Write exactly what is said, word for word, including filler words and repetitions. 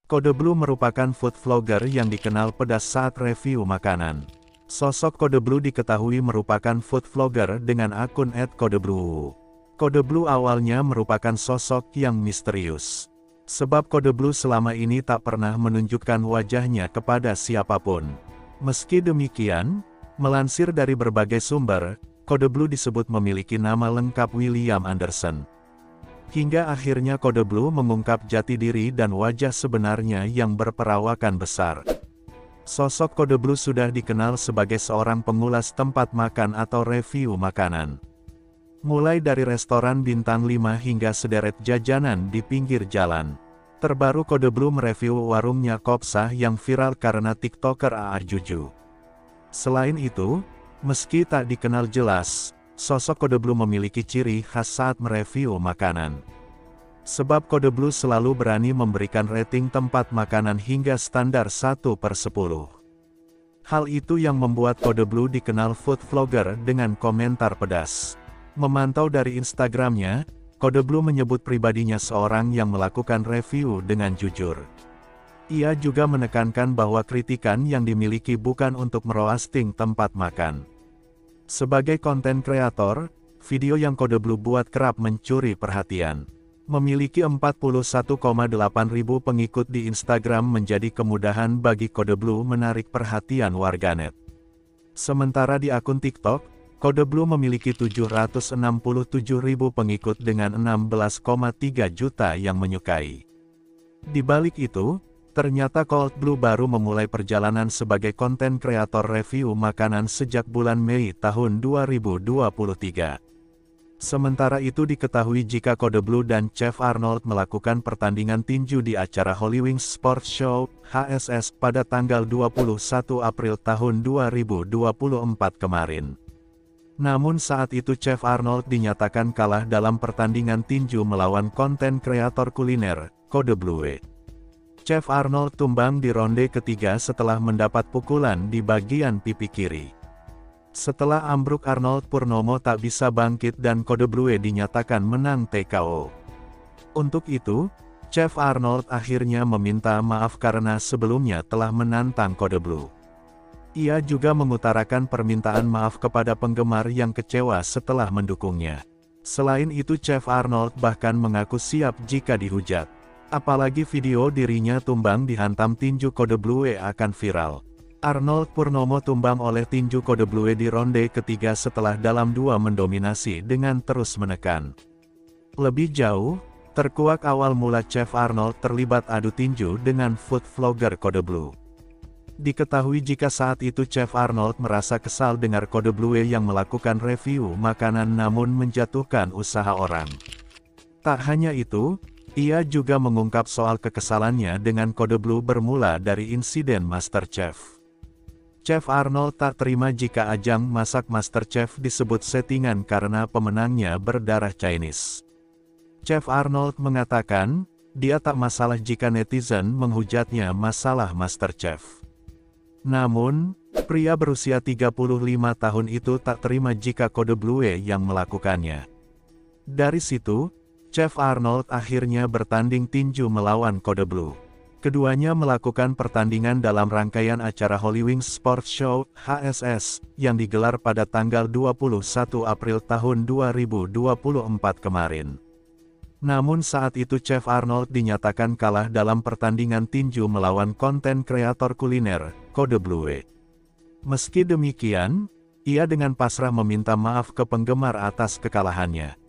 Kode Blue merupakan food vlogger yang dikenal pedas saat review makanan. Sosok Kode Blue diketahui merupakan food vlogger dengan akun et kode blue. Kode Blue awalnya merupakan sosok yang misterius. Sebab Kode Blue selama ini tak pernah menunjukkan wajahnya kepada siapapun. Meski demikian, melansir dari berbagai sumber, Kode Blue disebut memiliki nama lengkap William Anderson. Hingga akhirnya Kode Blue mengungkap jati diri dan wajah sebenarnya yang berperawakan besar. Sosok Kode Blue sudah dikenal sebagai seorang pengulas tempat makan atau review makanan. Mulai dari restoran bintang lima hingga sederet jajanan di pinggir jalan. Terbaru Kode Blue mereview warungnya Kopsah yang viral karena TikToker A A Juju. Selain itu, meski tak dikenal jelas, sosok Kode Blue memiliki ciri khas saat mereview makanan. Sebab Kode Blue selalu berani memberikan rating tempat makanan hingga standar satu per sepuluh. Hal itu yang membuat Kode Blue dikenal food vlogger dengan komentar pedas. Memantau dari Instagramnya, Kode Blue menyebut pribadinya seorang yang melakukan review dengan jujur. Ia juga menekankan bahwa kritikan yang dimiliki bukan untuk meroasting tempat makan. Sebagai konten kreator, video yang Kode Blue buat kerap mencuri perhatian. Memiliki empat puluh satu koma delapan ribu pengikut di Instagram menjadi kemudahan bagi Kode Blue menarik perhatian warganet. Sementara di akun TikTok, Kode Blue memiliki tujuh ratus enam puluh tujuh ribu pengikut dengan enam belas koma tiga juta yang menyukai. Di balik itu, ternyata Cold Blue baru memulai perjalanan sebagai konten kreator review makanan sejak bulan Mei tahun dua ribu dua puluh tiga. Sementara itu diketahui jika Kode Blue dan Chef Arnold melakukan pertandingan tinju di acara Hollywings Sports Show, H S S, pada tanggal dua puluh satu April tahun dua ribu dua puluh empat kemarin. Namun saat itu Chef Arnold dinyatakan kalah dalam pertandingan tinju melawan konten kreator kuliner, Kode Blue. Chef Arnold tumbang di ronde ketiga setelah mendapat pukulan di bagian pipi kiri. Setelah ambruk Arnold Purnomo tak bisa bangkit dan Kode Blue dinyatakan menang T K O. Untuk itu, Chef Arnold akhirnya meminta maaf karena sebelumnya telah menantang Kode Blue. Ia juga mengutarakan permintaan maaf kepada penggemar yang kecewa setelah mendukungnya. Selain itu Chef Arnold bahkan mengaku siap jika dihujat. Apalagi video dirinya tumbang dihantam tinju Kode Blue akan viral. Arnold Purnomo tumbang oleh tinju Kode Blue di ronde ketiga setelah dalam dua mendominasi dengan terus menekan. Lebih jauh, terkuak awal mula Chef Arnold terlibat adu tinju dengan food vlogger Kode Blue. Diketahui jika saat itu Chef Arnold merasa kesal dengar Kode Blue yang melakukan review makanan namun menjatuhkan usaha orang. Tak hanya itu, ia juga mengungkap soal kekesalannya dengan Kode Blue bermula dari insiden MasterChef. Chef Arnold tak terima jika ajang masak MasterChef disebut settingan karena pemenangnya berdarah Chinese. Chef Arnold mengatakan, dia tak masalah jika netizen menghujatnya masalah MasterChef. Namun, pria berusia tiga puluh lima tahun itu tak terima jika Kode Blue yang melakukannya. Dari situ, Chef Arnold akhirnya bertanding tinju melawan Kode Blue. Keduanya melakukan pertandingan dalam rangkaian acara Hollywings Sports Show, H S S, yang digelar pada tanggal dua puluh satu April tahun dua ribu dua puluh empat kemarin. Namun saat itu Chef Arnold dinyatakan kalah dalam pertandingan tinju melawan konten kreator kuliner, Kode Blue. Meski demikian, ia dengan pasrah meminta maaf ke penggemar atas kekalahannya.